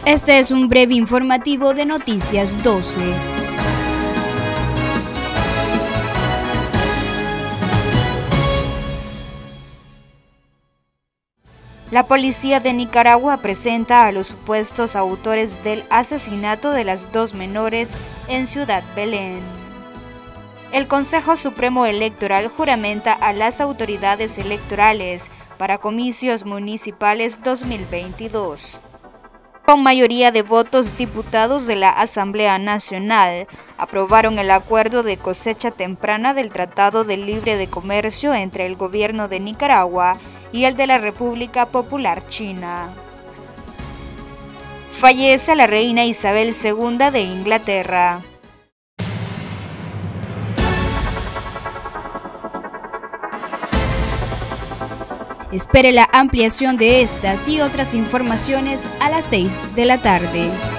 Este es un breve informativo de Noticias 12. La policía de Nicaragua presenta a los supuestos autores del asesinato de las dos menores en Ciudad Belén. El Consejo Supremo Electoral juramenta a las autoridades electorales para comicios municipales 2022. Con mayoría de votos, diputados de la Asamblea Nacional aprobaron el acuerdo de cosecha temprana del Tratado de Libre de Comercio entre el gobierno de Nicaragua y el de la República Popular China. Fallece la reina Isabel II de Inglaterra. Espere la ampliación de estas y otras informaciones a las 6 de la tarde.